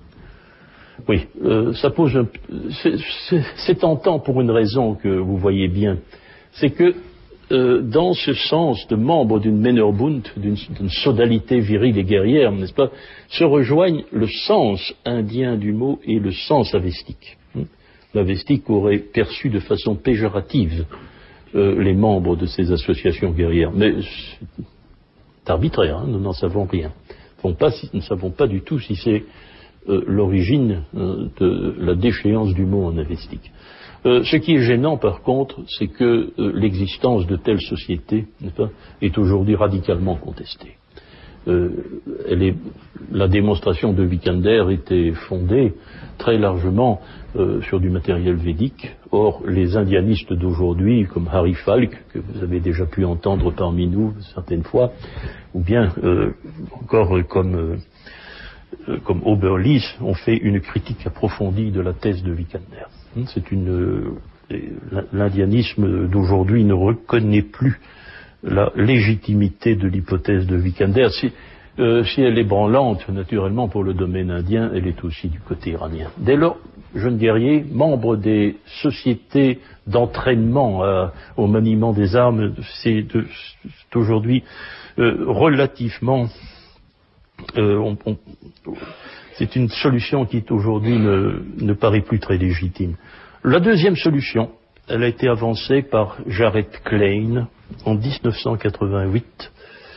Oui, euh, ça pose un... c'est, c'est, c'est tentant pour une raison que vous voyez bien. C'est que euh, dans ce sens de membre d'une Männerbund, d'une, d'une sodalité virile et guerrière, n'est-ce pas, se rejoignent le sens indien du mot et le sens avestique. L'avestique aurait perçu de façon péjorative euh, les membres de ces associations guerrières. Mais c'est arbitraire, hein, nous n'en savons rien. Nous ne savons pas du tout si c'est Euh, l'origine euh, de la déchéance du mot en avestique. Euh, ce qui est gênant, par contre, c'est que euh, l'existence de telles sociétés, n'est-ce pas, est aujourd'hui radicalement contestée. Euh, elle est, la démonstration de Vikander était fondée très largement euh, sur du matériel védique. Or, les indianistes d'aujourd'hui, comme Harry Falk, que vous avez déjà pu entendre parmi nous certaines fois, ou bien euh, encore euh, comme... Euh, comme Oberlies, ont fait une critique approfondie de la thèse de Vikander. C'est une, l'indianisme d'aujourd'hui ne reconnaît plus la légitimité de l'hypothèse de Vikander. Si, euh, si elle est branlante, naturellement, pour le domaine indien, elle est aussi du côté iranien. Dès lors, jeune guerrier, membre des sociétés d'entraînement euh, au maniement des armes, c'est, de, c'est aujourd'hui euh, relativement... Euh, on, on, c'est une solution qui aujourd'hui ne, ne paraît plus très légitime. La deuxième solution, elle a été avancée par Jared Klein en dix-neuf cent quatre-vingt-huit,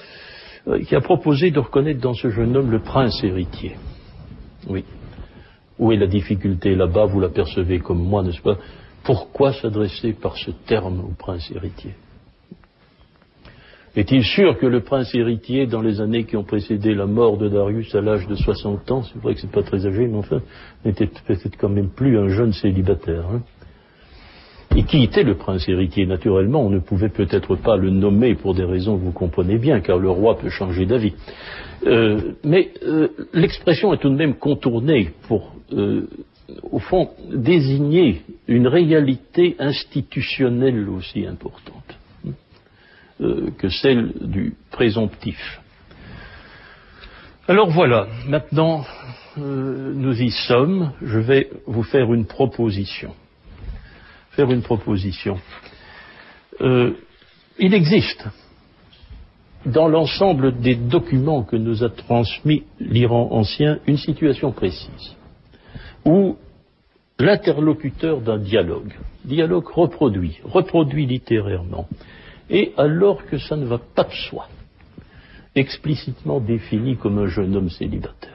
euh, qui a proposé de reconnaître dans ce jeune homme le prince héritier. Oui. Où est la difficulté là-bas? Vous l'apercevez comme moi, n'est-ce pas? Pourquoi s'adresser par ce terme au prince héritier? Est-il sûr que le prince héritier, dans les années qui ont précédé la mort de Darius à l'âge de soixante ans, c'est vrai que c'est pas très âgé, mais enfin, n'était peut-être quand même plus un jeune célibataire, hein? Et qui était le prince héritier? Naturellement, on ne pouvait peut-être pas le nommer pour des raisons que vous comprenez bien, car le roi peut changer d'avis. Euh, mais euh, l'expression est tout de même contournée pour, euh, au fond, désigner une réalité institutionnelle aussi importante euh, que celle du présomptif. Alors voilà, maintenant euh, nous y sommes, je vais vous faire une proposition. Faire une proposition. Euh, il existe, dans l'ensemble des documents que nous a transmis l'Iran ancien, une situation précise, où l'interlocuteur d'un dialogue, dialogue reproduit, reproduit littérairement, et alors que ça ne va pas de soi, explicitement défini comme un jeune homme célibataire.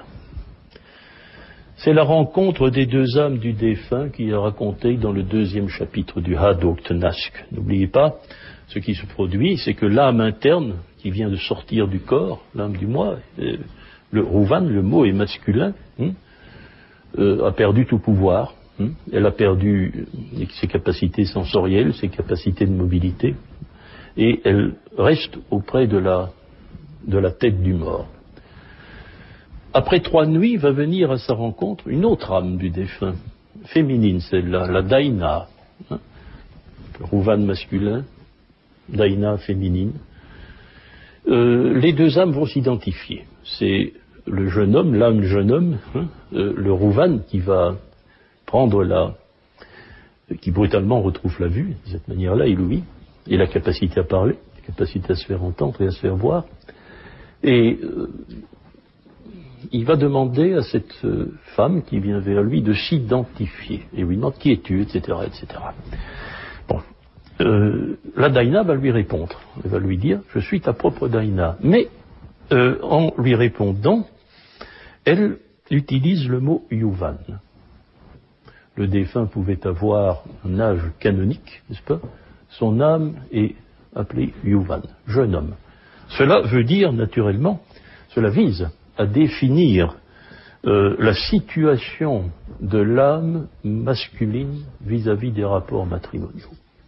C'est la rencontre des deux âmes du défunt qui est racontée dans le deuxième chapitre du Hadok Tnask. N'oubliez pas, ce qui se produit, c'est que l'âme interne qui vient de sortir du corps, l'âme du moi, euh, le Rouvan, le mot est masculin, hein, euh, a perdu tout pouvoir. Hein, elle a perdu ses capacités sensorielles, ses capacités de mobilité, et elle reste auprès de la, de la tête du mort. Après trois nuits, va venir à sa rencontre une autre âme du défunt, féminine celle-là, la Daïna. Hein, Rouvan masculin, Daïna féminine. Euh, les deux âmes vont s'identifier. C'est le jeune homme, l'âme jeune homme, hein, euh, le Rouvan qui va prendre la... qui brutalement retrouve la vue, de cette manière-là, il ouït, et la capacité à parler, la capacité à se faire entendre et à se faire voir. Et... Euh, il va demander à cette euh, femme qui vient vers lui de s'identifier. Et lui demande qui es-tu, et cetera, et cetera. Bon. Euh, la Daïna va lui répondre. Elle va lui dire, je suis ta propre Daïna. Mais, euh, en lui répondant, elle utilise le mot Yuvan. Le défunt pouvait avoir un âge canonique, n'est-ce pas? Son âme est appelée Yuvan, jeune homme. Cela veut dire, naturellement, cela vise à définir euh, la situation de l'âme masculine vis-à-vis des rapports matrimoniaux.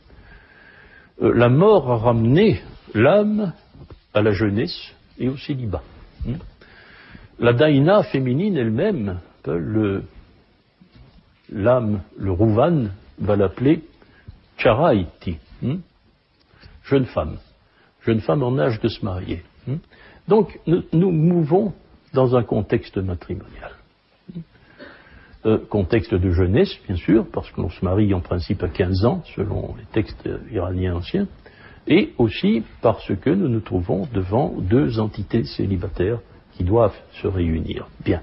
Euh, la mort a ramené l'âme à la jeunesse et au célibat. Hein? La Daïna féminine elle-même, le, l'âme, le Rouvan, va l'appeler Charaïti, hein? Jeune femme, jeune femme en âge de se marier. Hein? Donc nous, nous mouvons dans un contexte matrimonial. Euh, contexte de jeunesse, bien sûr, parce qu'on se marie en principe à quinze ans, selon les textes iraniens anciens, et aussi parce que nous nous trouvons devant deux entités célibataires qui doivent se réunir. Bien.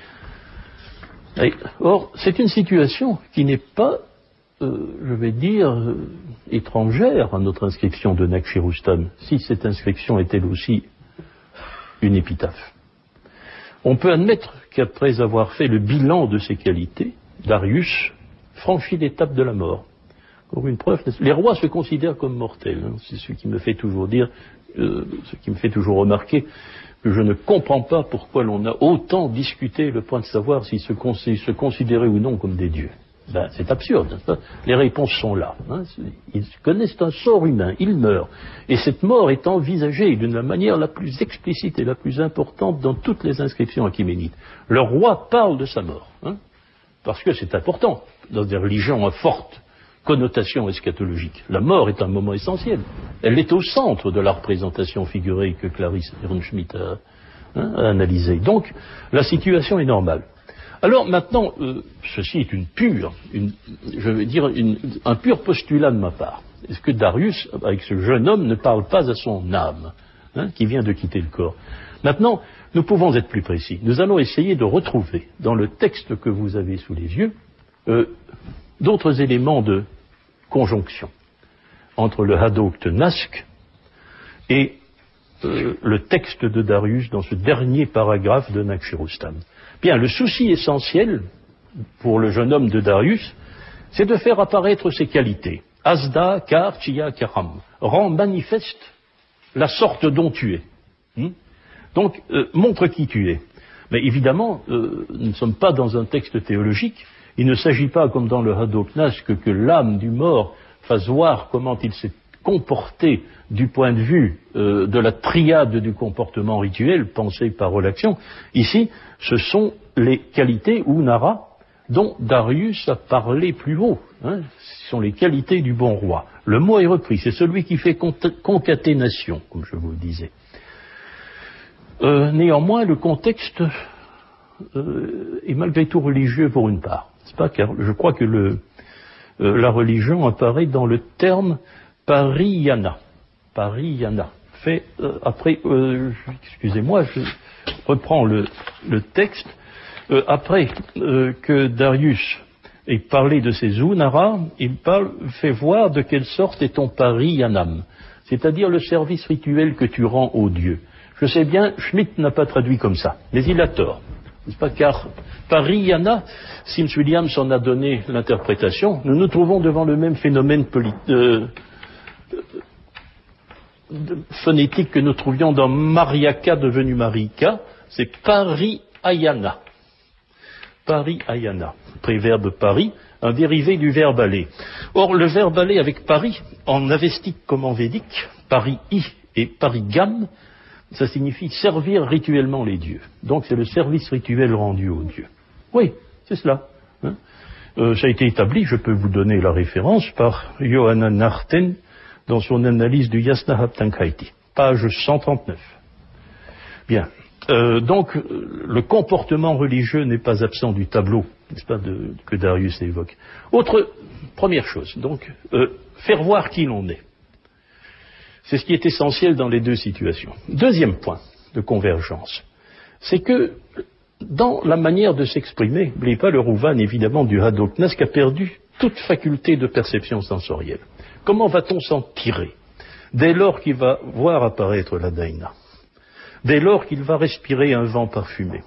Et, or, c'est une situation qui n'est pas, euh, je vais dire, euh, étrangère à notre inscription de Naqshirustam, si cette inscription est elle aussi une épitaphe. On peut admettre qu'après avoir fait le bilan de ses qualités, Darius franchit l'étape de la mort. Pour une preuve, les rois se considèrent comme mortels. Hein. C'est ce qui me fait toujours dire, euh, ce qui me fait toujours remarquer que je ne comprends pas pourquoi l'on a autant discuté le point de savoir s'ils se, cons- se considéraient ou non comme des dieux. Ben, c'est absurde, n'est-ce pas? Les réponses sont là. Hein. Ils connaissent un sort humain, ils meurent. Et cette mort est envisagée d'une manière la plus explicite et la plus importante dans toutes les inscriptions achéménides. Le roi parle de sa mort, hein, parce que c'est important dans des religions à forte connotation eschatologique. La mort est un moment essentiel. Elle est au centre de la représentation figurée que Clarisse Ehrenschmidt a, hein, a analysée. Donc, la situation est normale. Alors maintenant, euh, ceci est une pure, une, je veux dire, une, un pur postulat de ma part. Est-ce que Darius, avec ce jeune homme, ne parle pas à son âme, hein, qui vient de quitter le corps? Maintenant, nous pouvons être plus précis. Nous allons essayer de retrouver, dans le texte que vous avez sous les yeux, euh, d'autres éléments de conjonction entre le Hadok Tnask et euh, le texte de Darius dans ce dernier paragraphe de Naqshirustam. Bien, le souci essentiel pour le jeune homme de Darius, c'est de faire apparaître ses qualités. Asda, Kar, Chia, Karam. Rends manifeste la sorte dont tu es. Hmm? Donc, euh, montre qui tu es. Mais évidemment, euh, nous ne sommes pas dans un texte théologique. Il ne s'agit pas, comme dans le Hadoknas, que, que l'âme du mort fasse voir comment il s'est comporté du point de vue euh, de la triade du comportement rituel, pensée, parole, action. Ici, ce sont les qualités ou nara dont Darius a parlé plus haut. Hein. Ce sont les qualités du bon roi. Le mot est repris, c'est celui qui fait concaténation, comme je vous le disais. Euh, néanmoins, le contexte euh, est malgré tout religieux pour une part. C'est pas car je crois que le, euh, la religion apparaît dans le terme pariyana. Pariyana. Fait euh, après, euh, excusez-moi, je reprends le, le texte. Euh, après euh, que Darius ait parlé de ses Unara, il parle, fait voir de quelle sorte est ton pariyanam, c'est-à-dire le service rituel que tu rends aux dieux. Je sais bien, Schmitt n'a pas traduit comme ça, mais il a tort. N'est-ce pas, car pariyana, Sims Williams en a donné l'interprétation, nous nous trouvons devant le même phénomène poli- euh, euh, phonétique que nous trouvions dans Mariaka devenu Marika, c'est pariyana. Pariyana, préverbe pari, un dérivé du verbe aller. Or, le verbe aller avec pari, en avestique comme en védique, pari-i et parigam, ça signifie servir rituellement les dieux. Donc c'est le service rituel rendu aux dieux. Oui, c'est cela. Hein. Euh, ça a été établi, je peux vous donner la référence, par Johanna Narten dans son analyse du Yasna Haptankaiti, page cent trente-neuf. Bien. Euh, donc, le comportement religieux n'est pas absent du tableau, n'est-ce pas, de, que Darius évoque. Autre, première chose, donc, euh, faire voir qui l'on est. C'est ce qui est essentiel dans les deux situations. Deuxième point de convergence, c'est que dans la manière de s'exprimer, n'oubliez pas le Rouvan, évidemment, du Hadoknas, qui a perdu toute faculté de perception sensorielle. Comment va-t-on s'en tirer dès lors qu'il va voir apparaître la Daïna? Dès lors qu'il va respirer un vent parfumé.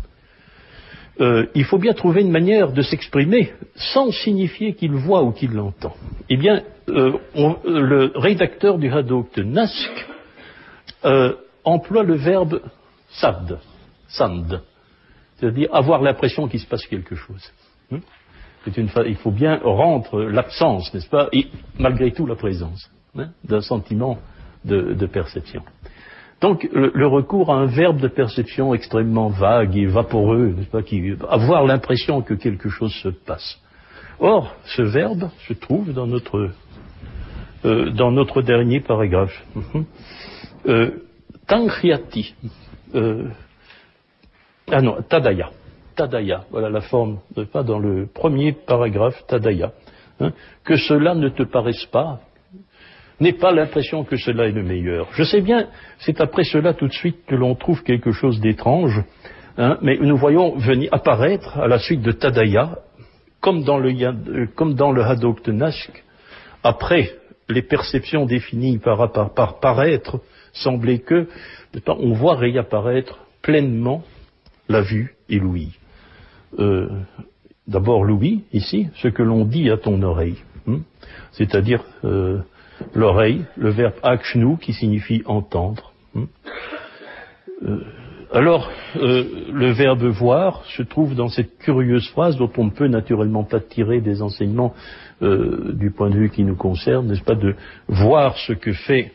Euh, il faut bien trouver une manière de s'exprimer sans signifier qu'il voit ou qu'il l'entend. Eh bien, euh, on, le rédacteur du Hadok de Nask euh, emploie le verbe sad, sand, c'est-à-dire avoir l'impression qu'il se passe quelque chose. Hum C'est une, il faut bien rendre l'absence, n'est-ce pas, et malgré tout la présence, hein, d'un sentiment de, de perception. Donc, le, le recours à un verbe de perception extrêmement vague et vaporeux, n'est-ce pas, qui, avoir l'impression que quelque chose se passe. Or, ce verbe se trouve dans notre, euh, dans notre dernier paragraphe. euh, Tankhyati. Euh, ah non, Tadaya. Tadaya, voilà la forme, n'est-ce pas, dans le premier paragraphe, Tadaya. Hein, que cela ne te paraisse pas, n'aie pas l'impression que cela est le meilleur. Je sais bien, c'est après cela tout de suite que l'on trouve quelque chose d'étrange, hein, mais nous voyons venir apparaître à la suite de Tadaya, comme dans le, comme dans le Hadok de Nask, après les perceptions définies par, par, par paraître, semblait que, on voit réapparaître pleinement la vue et l'ouïe. Euh, d'abord l'ouïe, ici, ce que l'on dit à ton oreille, hein, c'est-à-dire euh, l'oreille, le verbe akshnu qui signifie entendre. Euh, alors, euh, le verbe voir se trouve dans cette curieuse phrase dont on ne peut naturellement pas tirer des enseignements euh, du point de vue qui nous concerne, n'est-ce pas, de voir ce que fait,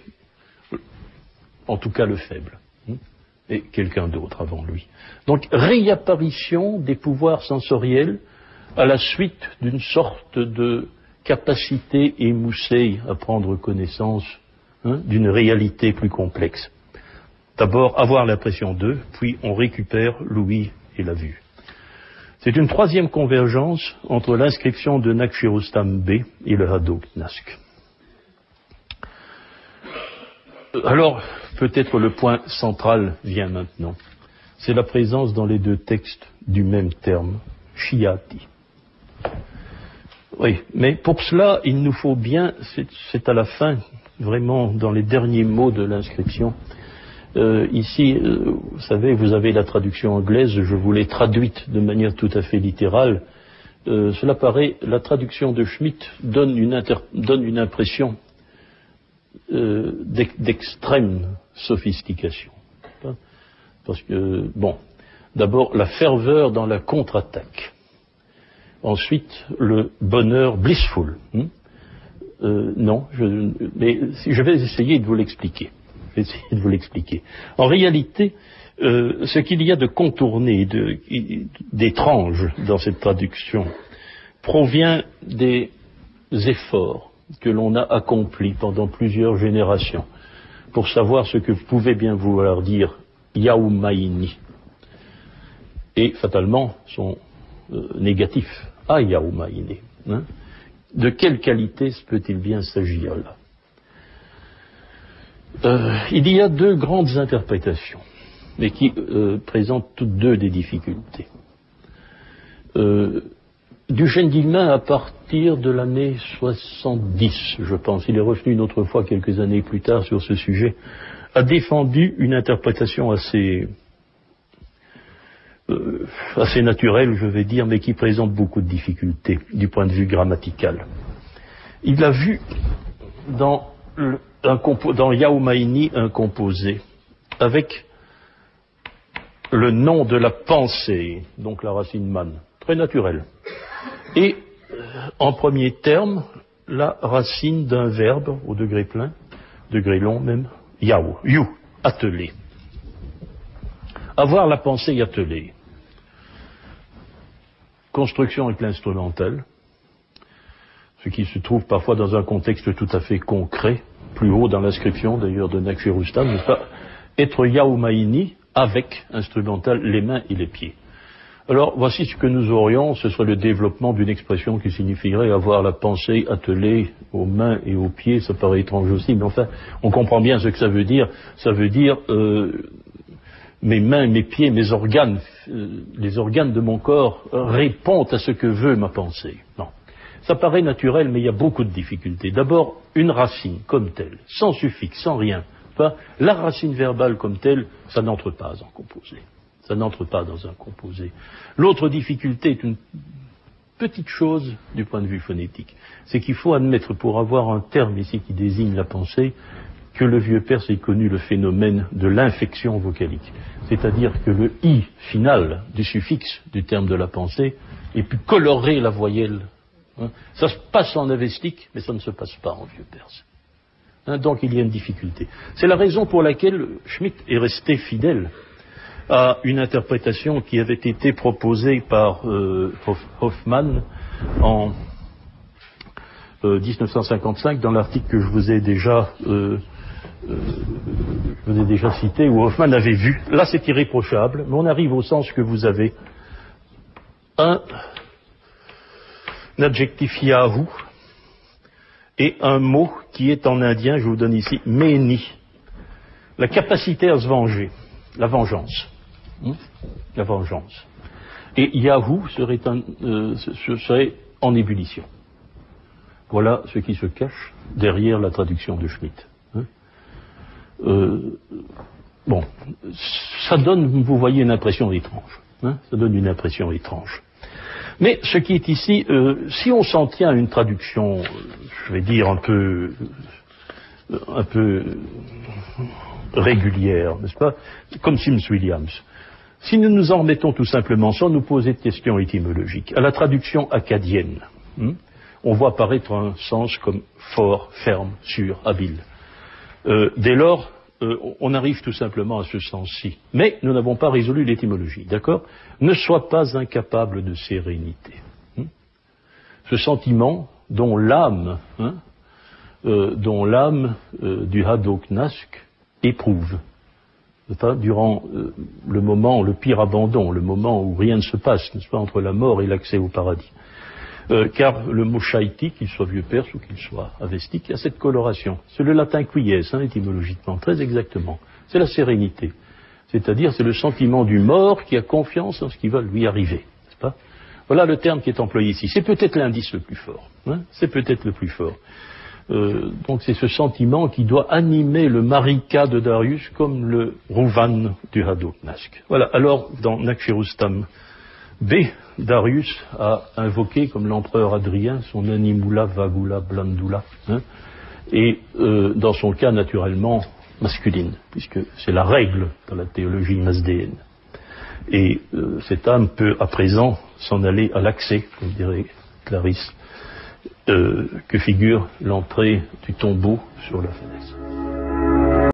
en tout cas le faible, hein, et quelqu'un d'autre avant lui. Donc, réapparition des pouvoirs sensoriels à la suite d'une sorte de capacité émoussée à prendre connaissance, hein, d'une réalité plus complexe. D'abord, avoir l'impression d'eux, puis on récupère l'ouïe et la vue. C'est une troisième convergence entre l'inscription de Nakshirustam B et le Hadok Nask. Alors, peut-être le point central vient maintenant. C'est la présence dans les deux textes du même terme, Shiati. Oui, mais pour cela, il nous faut bien, c'est, c'est à la fin, vraiment dans les derniers mots de l'inscription. Euh, ici, euh, vous savez, vous avez la traduction anglaise, je vous l'ai traduite de manière tout à fait littérale, euh, cela paraît, la traduction de Schmitt donne une, inter, donne une impression euh, d'extrême sophistication. Parce que, bon, d'abord la ferveur dans la contre-attaque. Ensuite, le bonheur blissful. Hein euh, non, je, mais je vais essayer de vous l'expliquer. Je vais essayer de vous l'expliquer. En réalité, euh, ce qu'il y a de contourné, de, d'étrange dans cette traduction, provient des efforts que l'on a accomplis pendant plusieurs générations pour savoir ce que vous pouvez bien vouloir dire Yaoumaïni. Et fatalement, son euh, négatif. Ah, Yaoumaïni. Hein? De quelle qualité se peut-il bien s'agir là? euh, Il y a deux grandes interprétations, mais qui euh, présentent toutes deux des difficultés. Euh, du Gentilmain, à partir de l'année soixante-dix, je pense, il est revenu une autre fois quelques années plus tard sur ce sujet, a défendu une interprétation assez Euh, assez naturel, je vais dire, mais qui présente beaucoup de difficultés du point de vue grammatical. Il a vu dans, le, un compo, dans Yaoumaïni un composé avec le nom de la pensée, donc la racine man, très naturel. Et en premier terme, la racine d'un verbe au degré plein, degré long même, yaou, you, attelé. Avoir la pensée attelée. Construction avec l'instrumental, ce qui se trouve parfois dans un contexte tout à fait concret, plus haut dans l'inscription d'ailleurs de Nakshirustam, n'est-ce pas? Être Yaoumaïni avec instrumental, les mains et les pieds. Alors voici ce que nous aurions, ce serait le développement d'une expression qui signifierait avoir la pensée attelée aux mains et aux pieds. Ça paraît étrange aussi, mais enfin on comprend bien ce que ça veut dire. Ça veut dire euh, mes mains, mes pieds, mes organes, euh, les organes de mon corps répondent à ce que veut ma pensée. Non. Ça paraît naturel, mais il y a beaucoup de difficultés. D'abord, une racine comme telle, sans suffixe, sans rien. Enfin, la racine verbale comme telle, ça n'entre pas en composé. Ça n'entre pas dans un composé. L'autre difficulté est une petite chose du point de vue phonétique. C'est qu'il faut admettre, pour avoir un terme ici qui désigne la pensée, que le vieux Perse ait connu le phénomène de l'infection vocalique. C'est-à-dire que le « i » final du suffixe du terme de la pensée ait pu colorer la voyelle. Hein. Ça se passe en avestique, mais ça ne se passe pas en vieux Perse. Hein, donc il y a une difficulté. C'est la raison pour laquelle Schmitt est resté fidèle à une interprétation qui avait été proposée par euh, Hoffmann en euh, dix-neuf cent cinquante-cinq dans l'article que je vous ai déjà euh, euh, je vous ai déjà cité, où Hoffmann avait vu, là c'est irréprochable, mais on arrive au sens que vous avez un, un adjectif yahu et un mot qui est en indien, je vous donne ici, meni, la capacité à se venger, la vengeance. Hum, la vengeance. Et Yahoo serait, un, euh, serait en ébullition. Voilà ce qui se cache derrière la traduction de Schmitt. Hein. Euh, bon, ça donne, vous voyez, une impression étrange. Hein, ça donne une impression étrange. Mais ce qui est ici, euh, si on s'en tient à une traduction, je vais dire un peu, un peu régulière, n'est-ce pas, comme Sims Williams. Si nous nous en remettons tout simplement sans nous poser de questions étymologiques, à la traduction acadienne, hein, on voit apparaître un sens comme fort, ferme, sûr, habile. Euh, dès lors, euh, on arrive tout simplement à ce sens-ci. Mais nous n'avons pas résolu l'étymologie, d'accord? Ne sois pas incapable de sérénité. Hein, ce sentiment dont l'âme, hein, euh, dont l'âme euh, du Hadoknask éprouve. Pas, durant euh, le moment, le pire abandon, le moment où rien ne se passe, n'est-ce pas, entre la mort et l'accès au paradis. Euh, car le mot shaiti, qu'il soit vieux perse ou qu'il soit avestique, a cette coloration. C'est le latin quies, hein, étymologiquement, très exactement. C'est la sérénité. C'est-à-dire, c'est le sentiment du mort qui a confiance en ce qui va lui arriver, n'est-ce pas? Voilà le terme qui est employé ici. C'est peut-être l'indice le plus fort. Hein, c'est peut-être le plus fort. Euh, donc c'est ce sentiment qui doit animer le Marika de Darius comme le Rouvan du Hadoknask. Voilà, alors dans Nakshirustam B, Darius a invoqué, comme l'empereur Adrien, son animula vagula blandula, hein, et euh, dans son cas naturellement masculine, puisque c'est la règle dans la théologie masdéenne. Et euh, cette âme peut à présent s'en aller à l'accès, comme dirait Clarisse, euh, que figure l'entrée du tombeau sur la falaise.